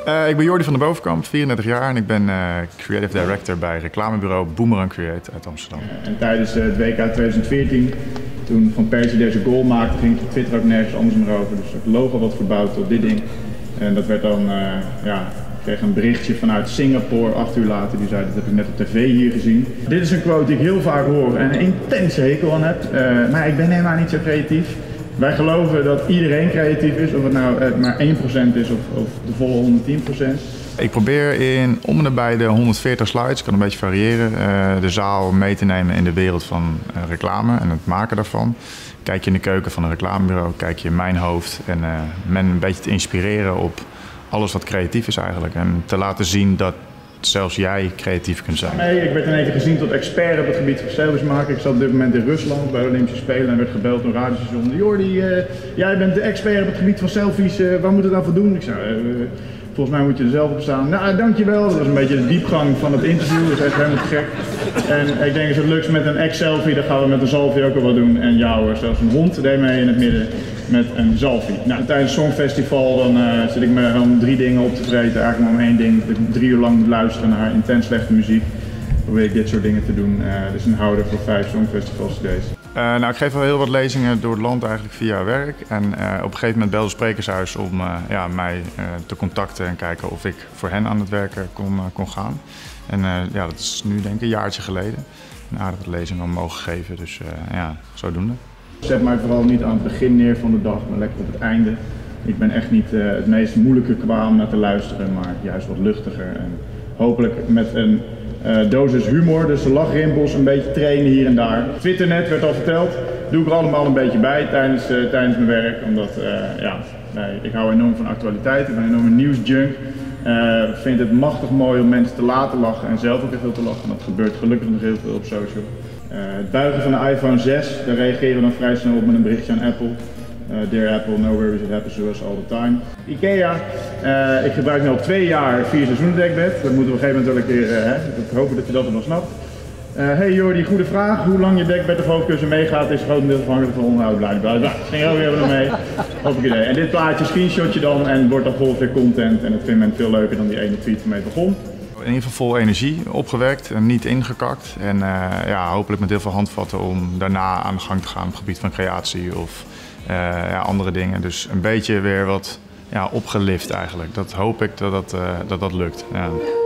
Ik ben Jordi van der Bovenkamp, 34 jaar en ik ben Creative Director bij reclamebureau Boomerang Create uit Amsterdam. En tijdens het WK 2014, toen Van Persie deze goal maakte, ging het op Twitter ook nergens anders meer over. Dus het logo wat verbouwd op dit ding. En dat werd dan, ik kreeg een berichtje vanuit Singapore 8 uur later. Die zei, dat heb ik net op tv hier gezien. Dit is een quote die ik heel vaak hoor en een intense hekel aan heb. Maar ik ben helemaal niet zo creatief. Wij geloven dat iedereen creatief is, of het nou maar 1% is of de volle 110%. Ik probeer om en nabij de 140 slides, kan een beetje variëren, de zaal mee te nemen in de wereld van reclame en het maken daarvan. Kijk je in de keuken van een reclamebureau, kijk je in mijn hoofd en men een beetje te inspireren op alles wat creatief is eigenlijk. En te laten zien dat zelfs jij creatief kunt zijn. Nee, ik werd in één keer gezien tot expert op het gebied van selfies maken. Ik zat op dit moment in Rusland bij de Olympische Spelen en werd gebeld door een radiostation. Jordi, jij bent de expert op het gebied van selfies, waar moet het dan voor doen? Ik zei, volgens mij moet je er zelf op staan. Nou, dankjewel. Dat was een beetje de diepgang van het interview, dat is echt helemaal te gek. En ik denk als het lukt met een ex-selfie, dan gaan we met een zalfie ook al wat doen. En ja hoor, zelfs een hond deed mee in het midden met een zalfie. Nou, tijdens het Songfestival dan zit ik me om 3 dingen op te vreten. Eigenlijk maar om 1 ding, dat ik 3 uur lang moet luisteren naar intens slechte muziek. Probeer ik dit soort dingen te doen. Dus een houder voor 5 Songfestivals deze. Ik geef wel heel wat lezingen door het land eigenlijk via werk. En op een gegeven moment belde het sprekershuis om mij te contacten en kijken of ik voor hen aan het werken kon gaan. En dat is nu denk ik een jaartje geleden. Een aardige lezing al mogen geven, dus zodoende. Zet mij vooral niet aan het begin neer van de dag, maar lekker op het einde. Ik ben echt niet het meest moeilijke qua om naar te luisteren, maar juist wat luchtiger. En hopelijk met een dosis humor, dus de lachrimpels een beetje trainen hier en daar. Twitternet werd al verteld, doe ik er allemaal een beetje bij tijdens mijn werk. Omdat ik hou enorm van actualiteit, ik ben een enorme nieuwsjunk. Ik vind het machtig mooi om mensen te laten lachen en zelf ook heel te lachen. Dat gebeurt gelukkig nog heel veel op social. Het buigen van de iPhone 6, daar reageren we dan vrij snel op met een berichtje aan Apple. Dear Apple, no worries, it happens to us all the time. IKEA, ik gebruik nu al 2 jaar 4 seizoenen dekbed. Dat moeten we op een gegeven moment wel een keer, ik hoop dat je dat nog snapt. Hey Jordi, goede vraag. Hoe lang je dekbed of hoofdkussen meegaat is grotendeels afhankelijk van onderhoud. Blijkbaar. Ging ook weer mee. Hopelijk idee. En dit plaatje screenshot je dan en wordt dan volgens weer content. En dat vindt men veel leuker dan die ene tweet waarmee het begon. In ieder geval vol energie opgewekt en niet ingekakt. En hopelijk met heel veel handvatten om daarna aan de gang te gaan op het gebied van creatie of andere dingen. Dus een beetje weer wat opgelift eigenlijk. Dat hoop ik dat lukt. Ja.